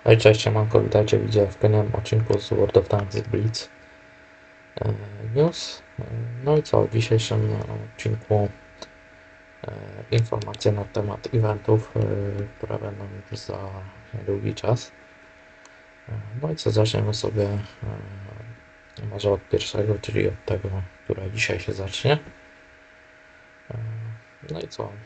Hej, cześć, siemanko, witajcie w kolejnym odcinku z World of Tanks Blitz News. No i co, w dzisiejszym odcinku informacje na temat eventów, które będą już za długi czas. No i co, zaczniemy sobie może od pierwszego, czyli od tego, które dzisiaj się zacznie. No i co,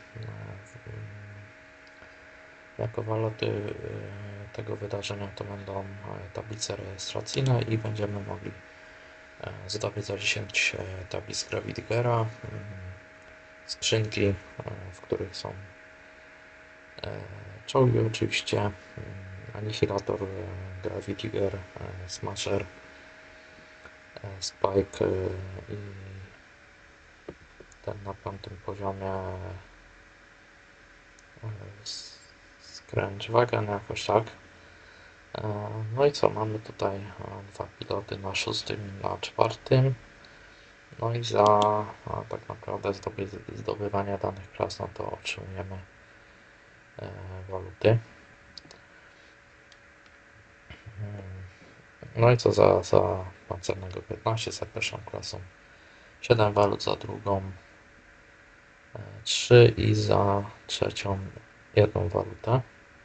jako waloty tego wydarzenia to będą tablice rejestracyjne i będziemy mogli zdobyć za 10 tablic Gravidigera, skrzynki, w których są czołgi oczywiście, Anihilator, Gravitiger, Smasher, Spike i ten na 5. poziomie Scratchwagen jakoś tak. No i co, mamy tutaj dwa piloty na 6. i na 4. No i za tak naprawdę zdobywanie danych klas, no to otrzymujemy waluty. No i co za pancernego 15 za pierwszą klasą, 7 walut za drugą, 3 i za trzecią 1 walutę.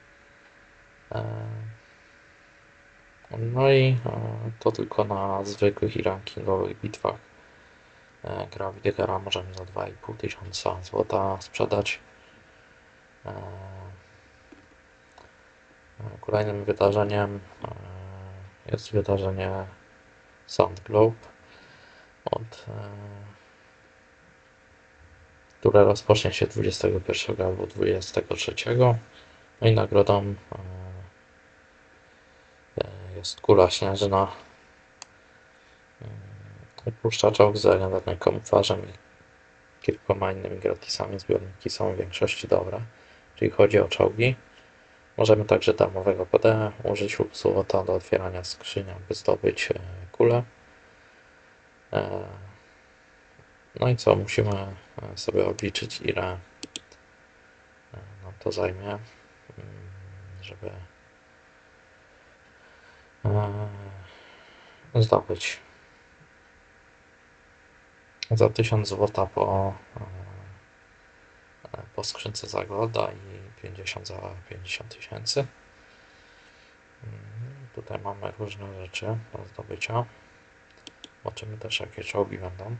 No i to tylko na zwykłych i rankingowych bitwach. Gravidigera możemy za 2500 złota sprzedać. Kolejnym wydarzeniem jest wydarzenie Sound Globe, które rozpocznie się 21 albo 23. No i nagrodą jest kula śnieżna. Puszcza czołg z legendarnym kamuflażem i kilkoma innymi gratisami. Zbiorniki są w większości dobre, czyli chodzi o czołgi. Możemy także darmowego PD użyć lub złota do otwierania skrzyni, aby zdobyć kulę. No i co, musimy sobie obliczyć, ile nam to zajmie, żeby zdobyć za 1000 złota po skrzynce za golda i 50 za 50 000. Tutaj mamy różne rzeczy do zdobycia. Zobaczymy też, jakie czołgi będą.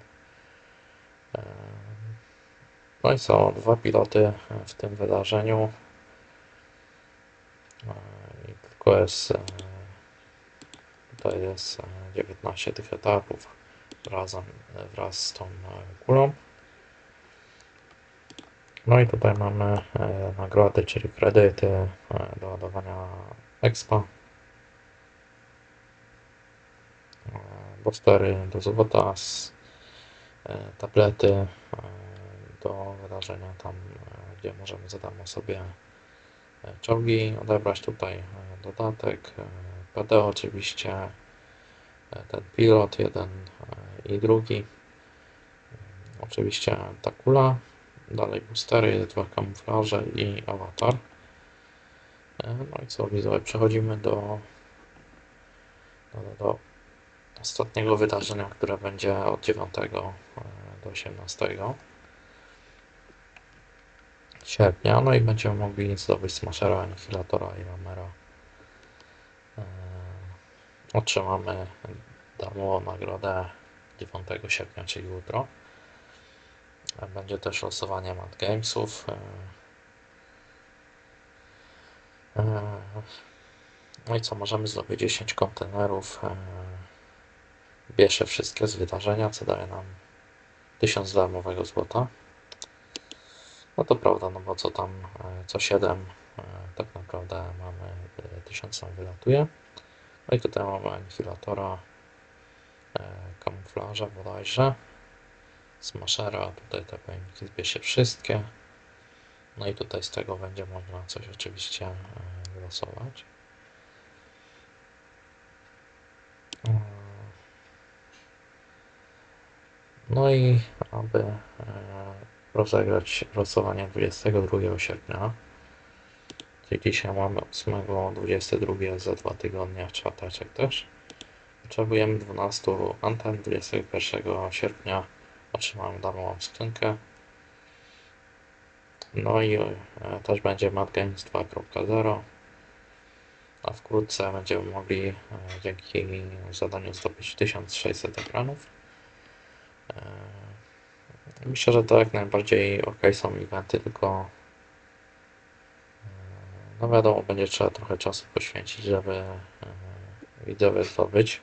No i są dwa piloty w tym wydarzeniu. I tylko jest tutaj jest 19 tych etapów wraz z tą kulą. No i tutaj mamy nagrody, czyli kredyty do ładowania expa, boostery do złota, tablety do wydarzenia tam, gdzie możemy za darmo sobie czołgi odebrać. Tutaj dodatek, PD oczywiście, ten pilot jeden i drugi, oczywiście ta kula, dalej boostery, 2 kamuflaże i awatar. No i co, widzowie, przechodzimy do ostatniego wydarzenia, które będzie od 9 do 18 sierpnia. No i będziemy mogli zdobyć Smashera, Anihilatora i Rammera. Otrzymamy darmową nagrodę 9 sierpnia, czyli jutro. Będzie też losowanie Mad Gamesów. No i co, możemy zdobyć 10 kontenerów. Bierze wszystkie z wydarzenia, co daje nam 1000 darmowego złota. No to prawda, no bo co tam, co 7 tak naprawdę mamy 1000 nam wylatuje. No i tutaj mamy Anihilatora, kamuflaża bodajże, Smashera, tutaj te pojemniki zbierze wszystkie. No i tutaj z tego będzie można coś oczywiście wylosować. No i aby rozegrać losowanie 22 sierpnia, Czyli dzisiaj mamy 8, 22 za 2 tygodnie, w czwarteczek też. Potrzebujemy 12 anten. 21 sierpnia otrzymałem darmową skrzynkę. No i też będzie Mad Games 2.0. A wkrótce będziemy mogli dzięki zadaniu zdobyć 1600 ekranów. Myślę, że to jak najbardziej ok są eventy, tylko no wiadomo, będzie trzeba trochę czasu poświęcić, żeby widzowie zdobyć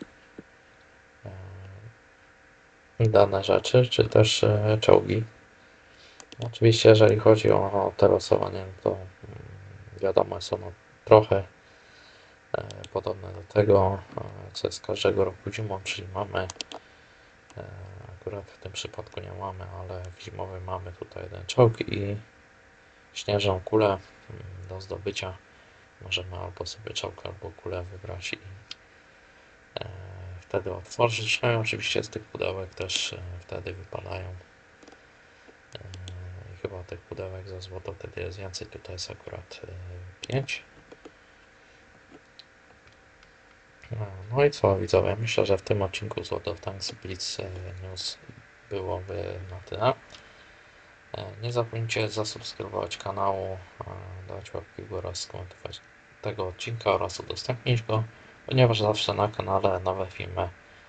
dane rzeczy, czy też czołgi. Oczywiście, jeżeli chodzi o te losowanie, to wiadomo, jest ono trochę podobne do tego, co jest każdego roku zimą, czyli mamy, akurat w tym przypadku nie mamy, ale w zimowy mamy tutaj jeden czołg i śnieżną kulę do zdobycia. Możemy albo sobie czołg, albo kulę wybrać i wtedy otworzyć. No i oczywiście z tych pudełek też wtedy wypadają. I chyba tych pudełek za złoto wtedy jest więcej. Tutaj jest akurat 5. No i co, widzowie? Myślę, że w tym odcinku z World of Tanks Blitz News byłoby na tyle. Nie zapomnijcie zasubskrybować kanału, dać łapki w górę oraz skomentować tego odcinka oraz udostępnić go, ponieważ zawsze na kanale nowe filmy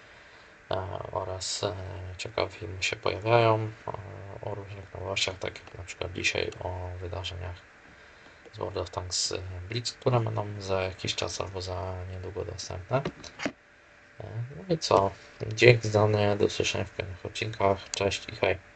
oraz ciekawe filmy się pojawiają o różnych nowościach, tak jak na przykład dzisiaj o wydarzeniach z World of Tanks Blitz, które będą za jakiś czas albo za niedługo dostępne. No i co? Dzięki za mnie, do usłyszenia w kolejnych odcinkach. Cześć i hej!